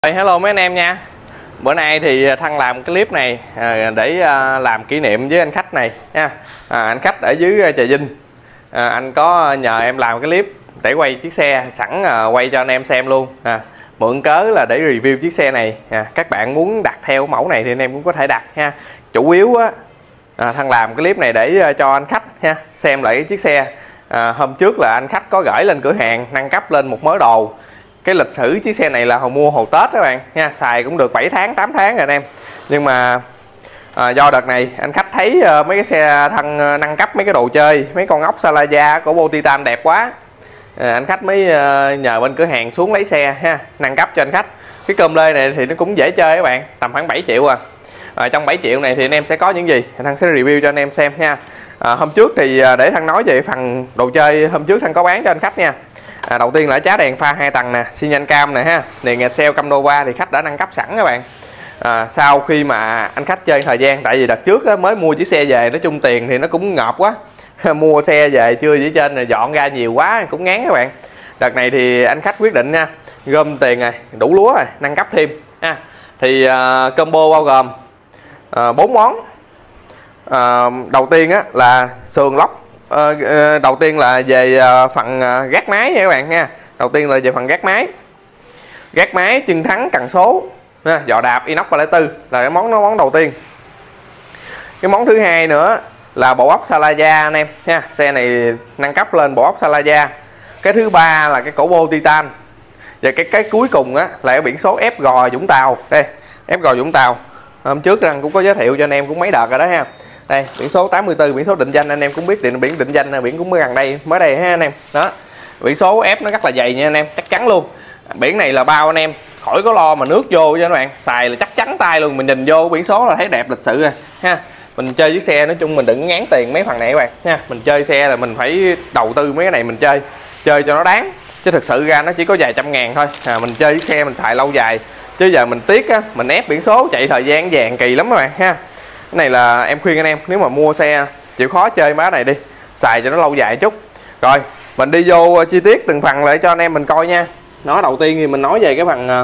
Hello mấy anh em nha. Bữa nay thì Thăng làm cái clip này để làm kỷ niệm với anh khách này nha. Anh khách ở dưới Trà Vinh, anh có nhờ em làm cái clip để quay chiếc xe, sẵn quay cho anh em xem luôn. Mượn cớ là để review chiếc xe này. Các bạn muốn đặt theo mẫu này thì anh em cũng có thể đặt nha. Chủ yếu á, Thăng làm cái clip này để cho anh khách nha xem lại cái chiếc xe. Hôm trước là anh khách có gửi lên cửa hàng nâng cấp lên một mớ đồ. Cái lịch sử chiếc xe này là hồi mua hồi Tết các bạn nha, xài cũng được 7 tháng 8 tháng rồi anh em. Nhưng mà do đợt này anh khách thấy mấy cái xe Thăng nâng cấp mấy cái đồ chơi, mấy con ốc Salaya của Bo Titan đẹp quá, anh khách mới nhờ bên cửa hàng xuống lấy xe ha, nâng cấp cho anh khách. Cái cơm lê này thì nó cũng dễ chơi các bạn, tầm khoảng 7 triệu trong 7 triệu này thì anh em sẽ có những gì Thăng sẽ review cho anh em xem nha. Hôm trước thì để Thăng nói về phần đồ chơi, hôm trước Thăng có bán cho anh khách nha. Đầu tiên là chá đèn pha 2 tầng nè, xi nhan cam nè ha, đèn excel cam Nova thì khách đã nâng cấp sẵn các bạn. Sau khi mà anh khách chơi thời gian, tại vì đợt trước á, mới mua chiếc xe về, nói chung tiền thì nó cũng ngợp quá mua xe về chưa dưới trên rồi dọn ra nhiều quá cũng ngán các bạn. Đợt này thì anh khách quyết định nha, gom tiền này đủ lúa rồi, nâng cấp thêm ha. Thì combo bao gồm 4 món. Đầu tiên á, là sườn lóc. Đầu tiên là về phần gác máy nha các bạn nha. Đầu tiên là về phần gác máy chân thắng cần số, dọ đạp inox 304 là cái món đầu tiên. Cái món thứ hai nữa là bộ ốc Salaya anh em nha, xe này nâng cấp lên bộ ốc Salaya. Cái thứ ba là cái cổ Bo Titan, và cái cuối cùng á là cái biển số FG Vũng Tàu. Đây, FG Vũng Tàu hôm trước rằng cũng có giới thiệu cho anh em cũng mấy đợt rồi đó ha. Đây, biển số 84, biển số định danh anh em cũng biết, biển định danh là biển cũng mới gần đây, mới đây ha anh em. Đó, biển số F nó rất là dày nha anh em, chắc chắn luôn. Biển này là bao anh em, khỏi có lo mà nước vô cho các bạn, xài là chắc chắn tay luôn. Mình nhìn vô biển số là thấy đẹp lịch sự rồi ha. Mình chơi chiếc xe nói chung mình đừng ngán tiền mấy phần này các bạn nha. Mình chơi xe là mình phải đầu tư mấy cái này, mình chơi cho nó đáng, chứ thực sự ra nó chỉ có vài trăm ngàn thôi. Mình chơi chiếc xe mình xài lâu dài, chứ giờ mình tiếc á, mình ép biển số chạy thời gian vàng kỳ lắm các bạn ha. Cái này là em khuyên anh em, nếu mà mua xe chịu khó chơi má này đi, xài cho nó lâu dài chút. Rồi mình đi vô chi tiết từng phần lại cho anh em mình coi nha. Nó đầu tiên thì mình nói về cái phần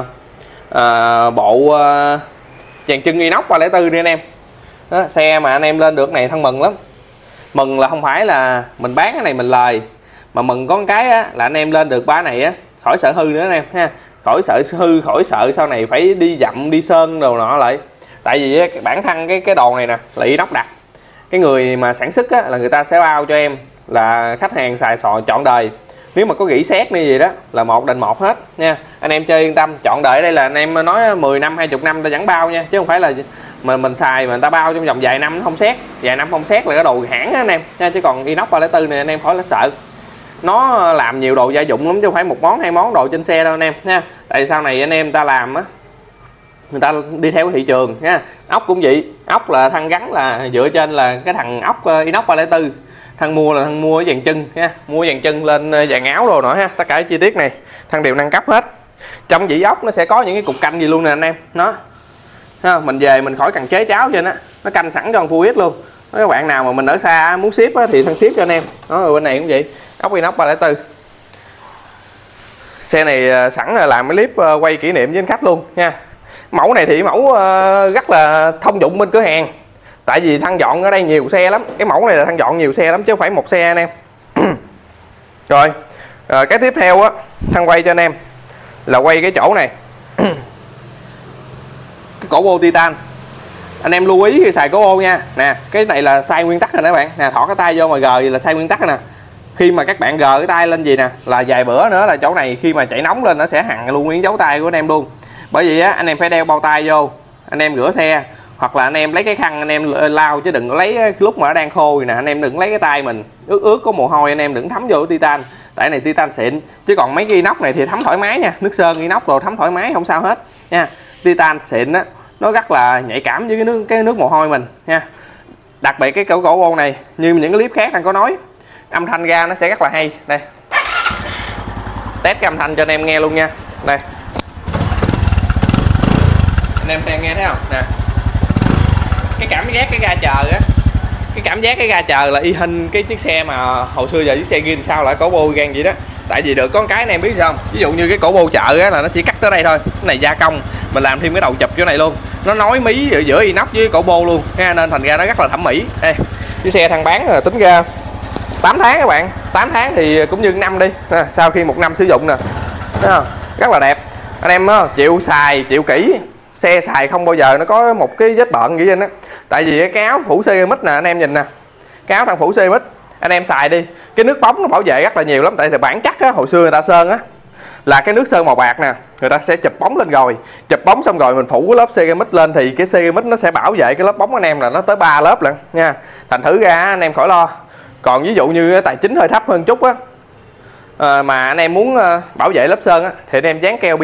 bộ dàn chân inox 304 đi anh em. Đó, xe mà anh em lên được này Thăng mừng lắm. Mừng là không phải là mình bán cái này mình lời, mà mừng có cái á, là anh em lên được ba này á, khỏi sợ hư nữa anh em ha, khỏi sợ hư, khỏi sợ sau này phải đi dặm đi sơn đồ nọ lại. Tại vì bản thân cái đồ này nè là inox đặc, cái người mà sản xuất á, là người ta sẽ bao cho em là khách hàng xài sò trọn đời. Nếu mà có gỉ sét như gì đó là 1 đền 1 hết nha, anh em chơi yên tâm. Trọn đời ở đây là anh em nói 10 năm 20 năm ta vẫn bao nha, chứ không phải là mình xài mà người ta bao trong vòng vài năm không xét. Vài năm không xét là cái đồ hãng á anh em nha. Chứ còn inox 304 này anh em khỏi là sợ, nó làm nhiều đồ gia dụng lắm chứ không phải một món hai món đồ trên xe đâu anh em nha. Tại sau này anh em ta làm á, người ta đi theo cái thị trường nha. Ốc cũng vậy, ốc là Thăng gắn là dựa trên là cái thằng ốc inox 304. Thăng mua là Thăng mua cái dàn chân nha, mua dàn chân lên dàn áo đồ nữa ha. Tất cả chi tiết này Thăng đều nâng cấp hết. Trong vỉ ốc nó sẽ có những cái cục canh gì luôn nè anh em. Nó ha, mình về mình khỏi cần chế cháo trên nó canh sẵn cho full luôn. Các bạn nào mà mình ở xa muốn ship á, thì Thăng ship cho anh em. Đó, rồi bên này cũng vậy, ốc inox 304. Xe này sẵn là làm cái clip quay kỷ niệm với anh khách luôn nha. Mẫu này thì mẫu rất là thông dụng bên cửa hàng, tại vì Thăng dọn ở đây nhiều xe lắm. Cái mẫu này là Thăng dọn nhiều xe lắm chứ không phải một xe anh em. Rồi cái tiếp theo á, Thăng quay cho anh em là quay cái chỗ này cái cổ Bo Titan. Anh em lưu ý khi xài cổ Bo nha. Nè, cái này là sai nguyên tắc rồi các bạn. Nè, thỏ cái tay vô mà gờ là sai nguyên tắc nè. Khi mà các bạn gờ cái tay lên gì nè là vài bữa nữa là chỗ này khi mà chạy nóng lên nó sẽ hằn luôn nguyên dấu tay của anh em luôn. Bởi vì á, anh em phải đeo bao tay vô, anh em rửa xe, hoặc là anh em lấy cái khăn anh em lau, chứ đừng có lấy lúc mà nó đang khô nè, anh em đừng lấy cái tay mình ướt có mồ hôi anh em đừng thấm vô cái Titan. Tại này Titan xịn, chứ còn mấy cái inox này thì thấm thoải mái nha, nước sơn inox rồi thấm thoải mái không sao hết nha. Titan xịn á, nó rất là nhạy cảm với cái nước mồ hôi mình nha. Đặc biệt cái cổ Bo này như những cái clip khác đang có nói, âm thanh ra nó sẽ rất là hay. Đây, test cái âm thanh cho anh em nghe luôn nha. Đây, anh em nghe thấy không nè, cái cảm giác cái ga chờ á, cái cảm giác cái ga chờ là y hình cái chiếc xe mà hồi xưa giờ chiếc xe Gin sao lại có Bo gan vậy đó. Tại vì được có cái anh em biết sao không, ví dụ như cái cổ bô chợ á là nó chỉ cắt tới đây thôi, cái này gia công mình làm thêm cái đầu chụp chỗ này luôn, nó nối mí giữa inox với cổ bô luôn ha, nên thành ra nó rất là thẩm mỹ. Đây cái xe thằng bán là tính ra 8 tháng các bạn, 8 tháng thì cũng như năm đi sau khi 1 năm sử dụng nè, rất là đẹp. Anh em chịu xài chịu kỹ, xe xài không bao giờ nó có một cái vết bợn gì trên á. Tại vì cái áo phủ ceramic nè anh em nhìn nè, cái áo thằng phủ ceramic anh em xài đi, cái nước bóng nó bảo vệ rất là nhiều lắm. Tại vì bản chất á, hồi xưa người ta sơn á là cái nước sơn màu bạc nè, người ta sẽ chụp bóng lên rồi, chụp bóng xong rồi mình phủ cái lớp ceramic lên thì cái ceramic nó sẽ bảo vệ cái lớp bóng anh em là nó tới 3 lớp lận nha. Thành thử ra anh em khỏi lo. Còn ví dụ như tài chính hơi thấp hơn chút á, mà anh em muốn bảo vệ lớp sơn á, thì anh em dán keo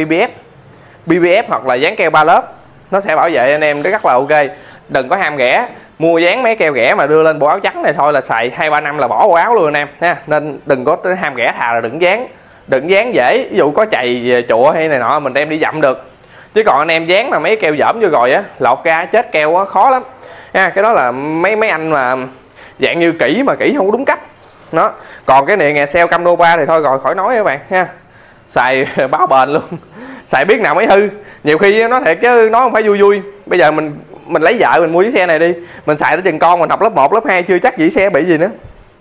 BBF hoặc là dán keo 3 lớp, nó sẽ bảo vệ anh em rất là ok. Đừng có ham rẻ, mua dán mấy keo rẻ mà đưa lên bộ áo trắng này thôi là xài 2-3 năm là bỏ bộ áo luôn anh em ha. Nên đừng có ham rẻ, thà là đừng dán dễ, ví dụ có chày chùa hay này nọ mình đem đi dặm được. Chứ còn anh em dán mà mấy keo dởm vô rồi á, lột ra chết keo á khó lắm ha. Cái đó là mấy anh mà dạng như kỹ mà kỹ không đúng cách đó. Còn cái này nghè xeo Cam Nova thì thôi rồi khỏi nói các bạn ha, xài báo bền luôn xài biết nào mới hư. Nhiều khi nó thiệt chứ nó không phải vui vui. Bây giờ mình lấy vợ mình mua chiếc xe này đi, mình xài tới chừng con mình học lớp 1 lớp 2 chưa chắc gì xe bị gì nữa,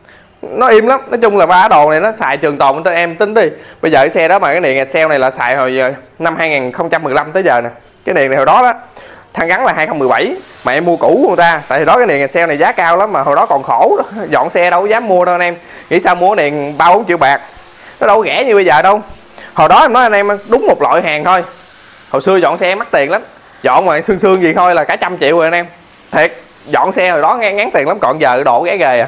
nó im lắm. Nói chung là ba đồ này nó xài trường tồn em tính đi. Bây giờ cái xe đó mà cái này xeo này là xài hồi năm 2015 tới giờ nè. Cái này hồi đó đó thằng gắn là 2017 mà em mua cũ của người ta. Tại vì đó cái này xe này giá cao lắm mà hồi đó còn khổ đó. Dọn xe đâu có dám mua đâu anh em. Nghĩ sao mua cái này 3-4 triệu bạc, nó đâu có rẻ như bây giờ đâu. Hồi đó em nói anh em đúng một loại hàng thôi. Hồi xưa dọn xe mắc tiền lắm, dọn mà xương gì thôi là cả 100 triệu rồi anh em. Thiệt, dọn xe hồi đó ngán tiền lắm. Còn giờ độ ghé ghề à.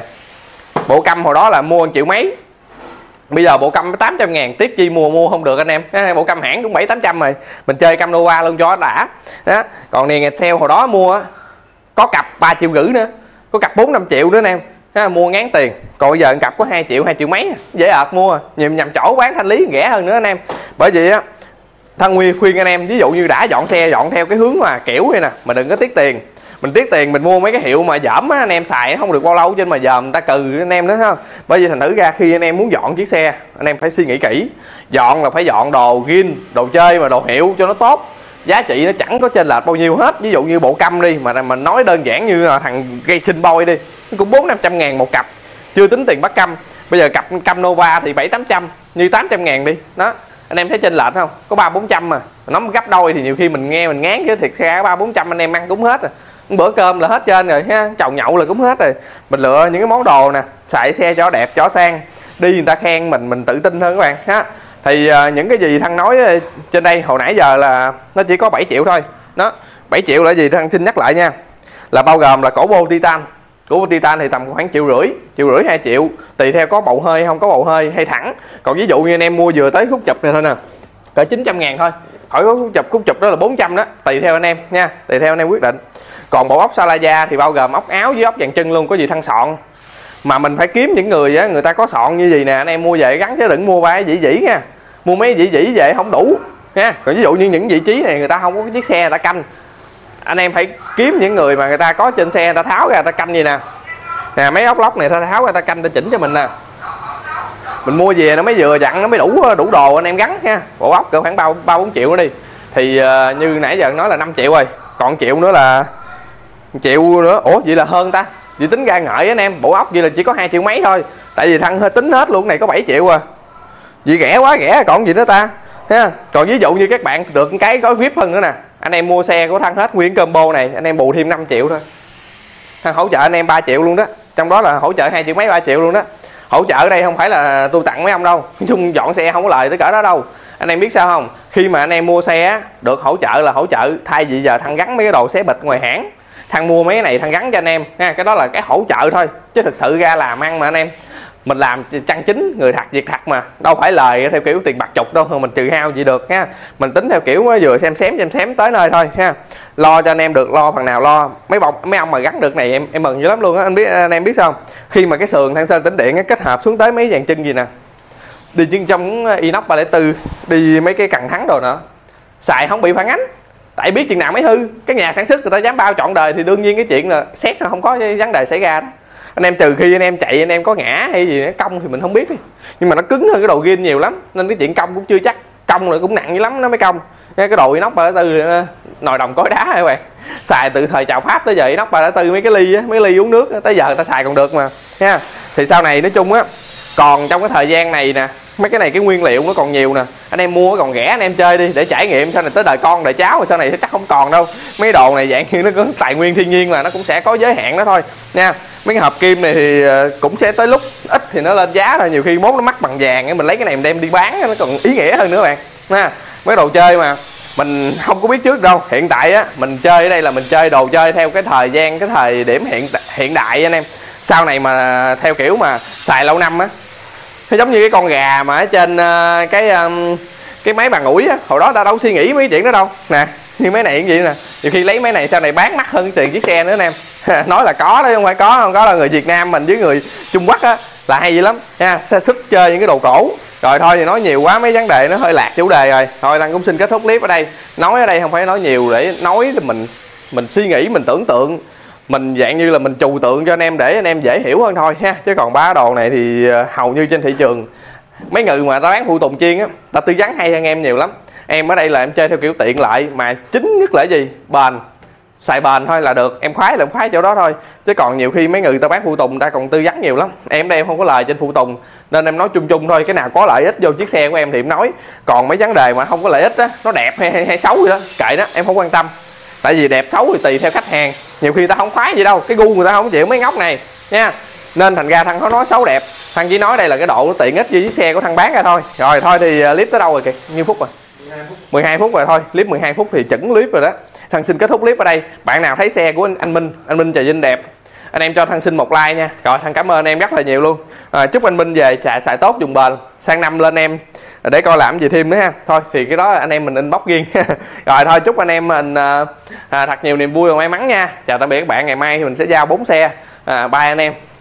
Bộ căm hồi đó là mua 1 triệu mấy, bây giờ bộ căm 800 ngàn, tiếc chi mua không được anh em. Bộ căm hãng cũng 700-800 rồi, mình chơi Cam Nova luôn cho đã đó. Còn này nghẹt sale hồi đó mua có cặp 3,5 triệu nữa, có cặp 4-5 triệu nữa anh em, mua ngán tiền. Còn bây giờ cặp có 2 triệu mấy, dễ ợt mua, nhầm chỗ bán thanh lý rẻ hơn nữa anh em. Bởi vì á Thân Nguyên khuyên anh em, ví dụ như đã dọn xe dọn theo cái hướng mà kiểu này nè, mà đừng có tiếc tiền. Mình tiếc tiền mình mua mấy cái hiệu mà dởm á, anh em xài không được bao lâu trên mà giờ người ta cừ anh em nữa ha. Bởi vì thành thử ra khi anh em muốn dọn chiếc xe, anh em phải suy nghĩ kỹ. Dọn là phải dọn đồ zin, đồ chơi mà đồ hiệu cho nó tốt. Giá trị nó chẳng có chênh lệch bao nhiêu hết. Ví dụ như bộ căm đi, mà mình nói đơn giản như là thằng Racing Boy đi, nó cũng 400-500 ngàn một cặp, chưa tính tiền bắt căm. Bây giờ cặp Cam Nova thì 700-800, như 800 ngàn đi đó. Anh em thấy chênh lệch không? Có 300-400 mà nó gấp đôi thì nhiều khi mình nghe mình ngán chứ thiệt ra 300-400 anh em ăn cũng hết rồi. Bữa cơm là hết trên rồi ha, chầu nhậu là cũng hết rồi. Mình lựa những cái món đồ nè, xài xe cho đẹp cho sang, đi người ta khen mình tự tin hơn các bạn ha. Thì những cái gì Thăng nói trên đây hồi nãy giờ là nó chỉ có 7 triệu thôi đó. 7 triệu là gì Thăng xin nhắc lại nha, là bao gồm là cổ bô titan. Cổ bô titan thì tầm khoảng 1,5 triệu, 2 triệu, tùy theo có bầu hơi không có bầu hơi hay thẳng. Còn ví dụ như anh em mua vừa tới khúc chụp này thôi nè, cỡ 900 ngàn thôi, khỏi có khúc chụp đó là 400 đó, tùy theo anh em nha, tùy theo anh em quyết định. Còn bộ ốc Salaya thì bao gồm ốc áo với ốc dàn chân luôn, có gì Thăng sọn. Mà mình phải kiếm những người á, người ta có sọn như gì nè, anh em mua về gắn chứ đừng mua ba cái dĩ nha. Mua mấy dĩ về không đủ nha. Còn ví dụ như những vị trí này người ta không có cái chiếc xe người ta canh, anh em phải kiếm những người mà người ta có trên xe, người ta tháo ra người ta canh gì nè. Nè mấy ốc lóc này ta tháo ra ta canh ta chỉnh cho mình nè. Mình mua về nó mới vừa dặn nó mới đủ đồ anh em gắn ha. Bộ ốc cỡ khoảng 3-4 triệu nữa đi. Thì như nãy giờ nói là 5 triệu rồi, còn triệu nữa là 1 triệu nữa. Ủa vậy là hơn ta, vậy tính ra ngợi anh em, bộ ốc vậy là chỉ có 2 triệu mấy thôi. Tại vì Thăng hơi tính hết luôn, này có 7 triệu à, vì rẻ quá rẻ còn gì nữa ta ha. Còn ví dụ như các bạn được cái gói VIP hơn nữa nè, anh em mua xe của Thăng hết nguyên combo này, anh em bù thêm 5 triệu thôi, Thăng hỗ trợ anh em 3 triệu luôn đó. Trong đó là hỗ trợ 2 triệu mấy 3 triệu luôn đó. Hỗ trợ ở đây không phải là tôi tặng mấy ông đâu, nói chung dọn xe không có lời tới cỡ đó đâu. Anh em biết sao không, khi mà anh em mua xe được hỗ trợ là hỗ trợ, thay vì giờ Thăng gắn mấy cái đồ xé bịch ngoài hãng, Thăng mua mấy cái này Thăng gắn cho anh em ha. Cái đó là cái hỗ trợ thôi, chứ thực sự ra làm ăn mà anh em, mình làm chân chính người thật việc thật mà, đâu phải lời theo kiểu tiền bạc chục đâu, mình trừ hao gì được ha. Mình tính theo kiểu vừa xem xém tới nơi thôi ha. Lo cho anh em được, lo phần nào lo. Mấy ông mà gắn được này em mừng dữ lắm luôn á. Anh em biết sao không? Khi mà cái sườn Thăng Sơn Tĩnh Điện kết hợp xuống tới mấy dàn chân gì nè, đi chân trong inox 304, đi mấy cái cần thắng rồi nữa, xài không bị phản ánh. Tại biết chừng nào mới hư, cái nhà sản xuất người ta dám bao trọn đời thì đương nhiên cái chuyện là xét là không có vấn đề xảy ra đó. anh em trừ khi anh em chạy anh em có ngã hay gì nó cong thì mình không biết đi, nhưng mà nó cứng hơn cái đồ gin nhiều lắm nên cái chuyện cong cũng chưa chắc, cong rồi cũng nặng dữ lắm nó mới cong. Cái đồ inox 304 nồi đồng cối đá các bạn, xài từ thời chào Pháp tới giờ inox 304 mấy cái ly á, mấy ly uống nước á, tới giờ người ta xài còn được mà nha. Thì sau này nói chung á, còn trong cái thời gian này nè, mấy cái này cái nguyên liệu nó còn nhiều nè, anh em mua còn rẻ anh em chơi đi để trải nghiệm, sau này tới đời con đời cháu rồi sau này chắc không còn đâu. Mấy đồ này dạng như nó có tài nguyên thiên nhiên mà nó cũng sẽ có giới hạn đó thôi nha. Mấy cái hộp kim này thì cũng sẽ tới lúc ít thì nó lên giá thôi, nhiều khi mốt nó mắc bằng vàng mình lấy cái này mình đem đi bán nó còn ý nghĩa hơn nữa bạn nha. Mấy đồ chơi mà mình không có biết trước đâu, hiện tại á mình chơi ở đây là mình chơi đồ chơi theo cái thời gian, cái thời điểm hiện đại anh em. Sau này mà theo kiểu mà xài lâu năm á, nó giống như cái con gà mà ở trên cái máy bàn ủi á, hồi đó ta đâu suy nghĩ mấy chuyện đó đâu nè, như mấy này cũng vậy nè, nhiều khi lấy máy này sau này bán mắc hơn tiền chiếc xe nữa anh em. Nói là có đấy, không phải không có là người Việt Nam mình với người Trung Quốc á là hay dữ lắm nha, sẽ thích chơi những cái đồ cổ. Rồi thôi thì nói nhiều quá, mấy vấn đề nó hơi lạc chủ đề rồi, thôi Đăng cũng xin kết thúc clip ở đây. Nói ở đây không phải nói nhiều để nói thì mình suy nghĩ, mình tưởng tượng, mình dạng như là mình trừu tượng cho anh em để anh em dễ hiểu hơn thôi ha. Chứ còn ba đồ này thì hầu như trên thị trường mấy người mà ta bán phụ tùng chiên á, ta tư vấn hay hơn em nhiều lắm. Em ở đây là em chơi theo kiểu tiện lợi, mà chính nhất là gì, bền, xài bền thôi là được. Em khoái là em khoái chỗ đó thôi, chứ còn nhiều khi mấy người ta bán phụ tùng ta còn tư vấn nhiều lắm. Em đây em không có lời trên phụ tùng nên em nói chung chung thôi, cái nào có lợi ích vô chiếc xe của em thì em nói, còn mấy vấn đề mà không có lợi ích á, nó đẹp hay xấu gì đó kệ đó, em không quan tâm. Tại vì đẹp xấu thì tùy theo khách hàng, nhiều khi ta không khoái gì đâu, cái gu người ta không chịu mấy ngốc này nha, nên thành ra thằng nói xấu đẹp, thằng chỉ nói đây là cái độ nó tiện ích với chiếc xe của thằng bán ra thôi. Rồi thôi thì clip tới đâu rồi kìa, nhiêu phút rồi? 12 phút rồi, thôi clip 12 phút thì chuẩn clip rồi đó. Thằng xin kết thúc clip ở đây. Bạn nào thấy xe của anh Minh Trà Vinh đẹp, anh em cho thằng xin một like nha. Rồi thằng cảm ơn anh em rất là nhiều luôn. Chúc anh Minh về xài tốt dùng bền, sang năm lên em để coi làm gì thêm nữa ha. Thôi thì cái đó anh em mình inbox riêng. Rồi thôi chúc anh em mình thật nhiều niềm vui và may mắn nha. Chào tạm biệt các bạn, ngày mai thì mình sẽ giao 4 xe. Bye anh em.